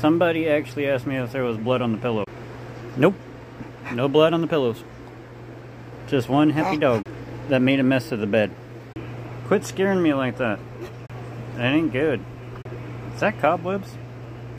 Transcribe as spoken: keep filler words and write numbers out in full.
Somebody actually asked me if there was blood on the pillow. Nope. No blood on the pillows. Just one happy dog that made a mess of the bed. Quit scaring me like that. That ain't good. Is that cobwebs?